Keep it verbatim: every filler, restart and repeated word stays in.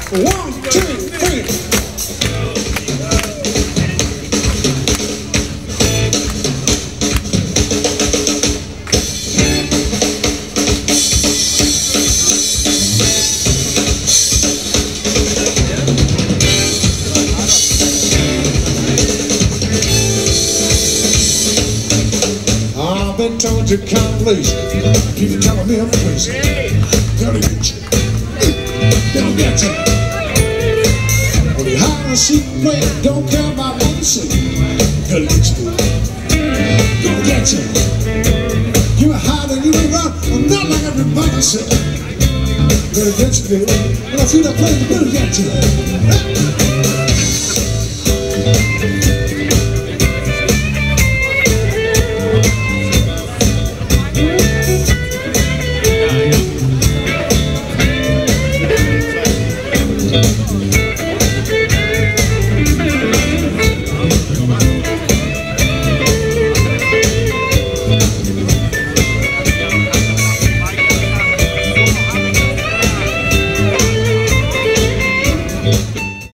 One, two, three. I've been told to come, please. Keep telling me I'm crazy. Gotta get you. Don't get you. When you hide and seek play, don't care about what you say. Gotta get you. Don't get you. You hide and you run. I'm not like everybody say. Gotta get you, baby. When I see that play, you better get you.